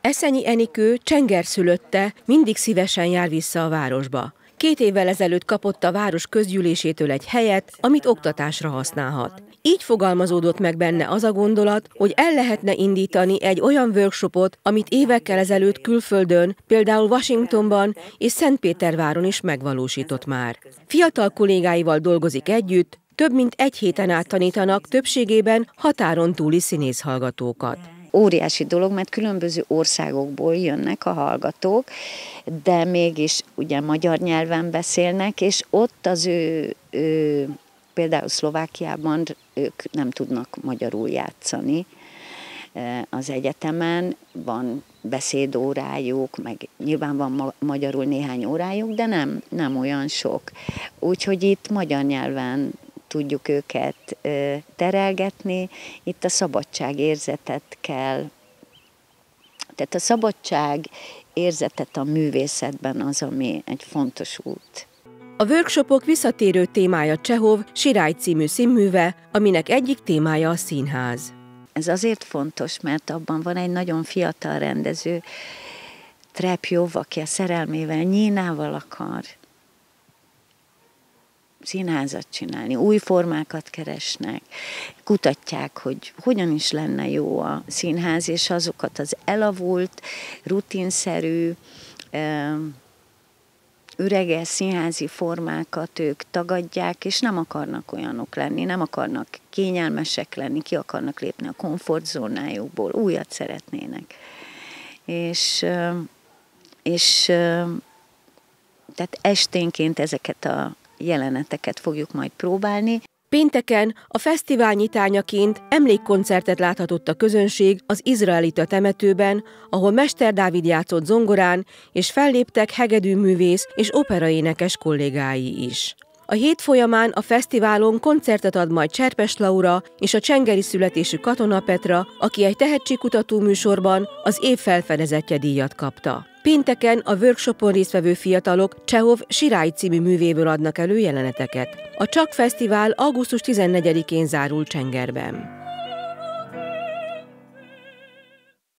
Eszenyi Enikő csengerszülötte, mindig szívesen jár vissza a városba. 2 évvel ezelőtt kapott a város közgyűlésétől egy helyet, amit oktatásra használhat. Így fogalmazódott meg benne az a gondolat, hogy el lehetne indítani egy olyan workshopot, amit évekkel ezelőtt külföldön, például Washingtonban és Szentpéterváron is megvalósított már. Fiatal kollégáival dolgozik együtt, több mint 1 héten át tanítanak többségében határon túli színészhallgatókat. Óriási dolog, mert különböző országokból jönnek a hallgatók, de mégis ugye magyar nyelven beszélnek, és ott az ő például Szlovákiában ők nem tudnak magyarul játszani az egyetemen, van beszédórájuk, meg nyilván van magyarul néhány órájuk, de nem olyan sok. Úgyhogy itt magyar nyelven tudjuk őket terelgetni, itt a szabadságérzetet kell, tehát a szabadságérzetet a művészetben az, ami egy fontos út. A workshopok visszatérő témája Csehov Sirály című színműve, aminek egyik témája a színház. Ez azért fontos, mert abban van egy nagyon fiatal rendező, Trepjov, aki a szerelmével, Nyínával akar színházat csinálni, új formákat keresnek, kutatják, hogy hogyan is lenne jó a színház, és azokat az elavult, rutinszerű, üreges színházi formákat ők tagadják, és nem akarnak olyanok lenni, nem akarnak kényelmesek lenni, ki akarnak lépni a komfortzónájukból, újat szeretnének. És tehát esténként ezeket a jeleneteket fogjuk majd próbálni. Pénteken a fesztivál nyitányaként emlékkoncertet láthatott a közönség az izraelita temetőben, ahol Mester Dávid játszott zongorán, és felléptek hegedűművész és operaénekes kollégái is. A hét folyamán a fesztiválon koncertet ad majd Cserpes Laura és a csengeri születésű Katona Petra, aki egy tehetségkutató műsorban az év felfedezetje díjat kapta. Pénteken a workshopon résztvevő fiatalok Csehov Sirály című művéből adnak elő jeleneteket. A Csak Fesztivál augusztus 14-én zárul Csengerben.